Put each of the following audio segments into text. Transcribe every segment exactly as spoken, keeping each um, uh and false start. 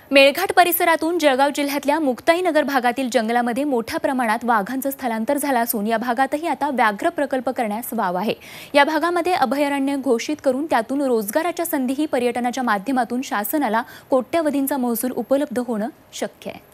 मेळघाट परिसरातून जळगाव जिल्ह्यातल्या मुक्ताईनगर भागातील जंगलामध्ये मोठ्या प्रमाणात वाघांचं स्थलांतर झालं असून या भागातही आता व्याघ्र प्रकल्प करण्यास वाव आहे। या भागामध्ये अभयारण्य घोषित करून त्यातून रोजगाराच्या संधीही पर्यटनाच्या माध्यमातून शासनाला कोट्यवधींचा महसूल उपलब्ध होणं शक्य आहे।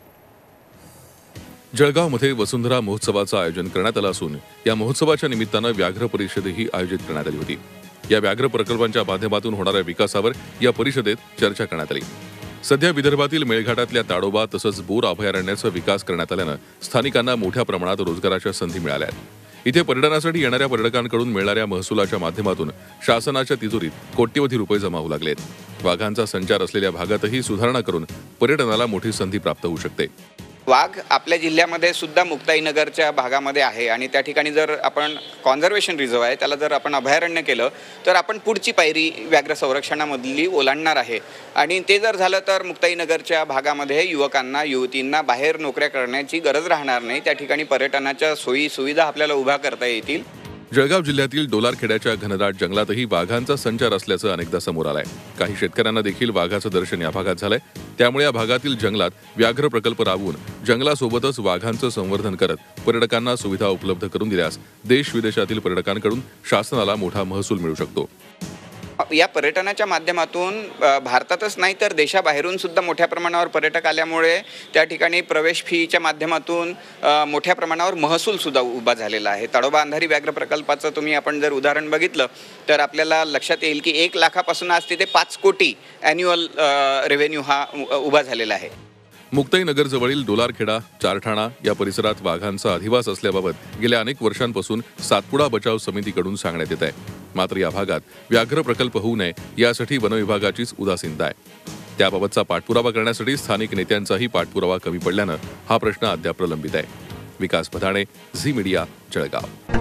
जळगावमध्ये वसुंधरा महोत्सवाचं आयोजन करण्यात आलं असून या महोत्सवाच्या निमित्तानं व्याघ्र परिषदही आयोजित करण्यात आली होती। या व्याघ्र प्रकल्पांच्या माध्यमातून होणाऱ्या विकासावर या परिषदेत चर्चा करण्यात आली। सध्या विदर्भातील मेळघाटातल्या ताडोबा तसंच बोर अभयारण्याचा विकास करण्यात आल्यानं स्थानिकांना मोठ्या प्रमाणात रोजगाराच्या संधी मिळाल्या आहेत। इथे पर्यटनासाठी येणाऱ्या पर्यटकांकडून मिळणाऱ्या महसुलाच्या माध्यमातून शासनाच्या तिजोरीत कोट्यवधी रुपये जमा होऊ लागलेत। वाघांचा संचार असलेल्या भागातही सुधारणा करून पर्यटनाला मोठी संधी प्राप्त होऊ शकते। वाघ आपल्या जिल्ह्यामध्ये सुद्धा मुक्ताईनगरच्या भागामध्ये आहे आणि त्या ठिकाणी जर आपण कॉन्झर्वेशन रिझर्व आहे त्याला जर आपण अभयारण्य केलं तर आपण पुढची पायरी व्याघ्र संरक्षणामधली ओलांडणार आहे आणि ते जर झालं तर मुक्ताईनगरच्या भागामध्ये युवकांना युवतींना बाहेर नोकऱ्या करण्याची गरज राहणार नाही। त्या ठिकाणी पर्यटनाच्या सोयी सुविधा आपल्याला उभा करता येतील। जळगाव जिल्ह्यातील डोलारखेड्याच्या घनदाट जंगलातही वाघांचा संचार असल्याचं अनेकदा समोर आलंय। काही शेतकऱ्यांना देखील वाघाचं दर्शन या भागात झालंय। त्यामुळे या भागातील जंगलात व्याघ्र प्रकल्प राबवून जंगलासोबतच वाघांचं संवर्धन करत पर्यटकांना सुविधा उपलब्ध करून दिल्यास देश विदेशातील पर्यटकांकडून शासनाला मोठा महसूल मिळू शकतो। या पर्यटनाच्या माध्यमातून भारतातच नाही तर देशाबाहेरून सुद्धा मोठ्या प्रमाणावर पर्यटक आल्यामुळे त्या ठिकाणी प्रवेश फीच्या माध्यमातून मोठ्या प्रमाणावर महसूल सुद्धा उभा झालेला आहे। ताडोबा अंधारी व्याघ्र प्रकल्पाचं तुम्ही आपण जर उदाहरण बघितलं तर आपल्याला लक्षात येईल की एक लाखापासून आज तिथे पाच कोटी ॲन्युअल रेव्हेन्यू हा उभा झालेला आहे। मुक्ताईनगर जवळील डोलारखेडा चारठाणा या परिसरात वाघांचा अधिवास असल्याबाबत गेल्या अनेक वर्षांपासून सातपुडा बचाव समितीकडून सांगण्यात येत आहे। मात्र या भागात व्याघ्र प्रकल्प होऊ नये यासाठी वनविभागाचीच उदासीनता आहे। त्याबाबतचा पाठपुरावा करण्यासाठी स्थानिक नेत्यांचाही पाठपुरावा कमी पडल्यानं हा प्रश्न अद्याप प्रलंबित आहे। Vikas Bhadane, Zee media, Jalgaon.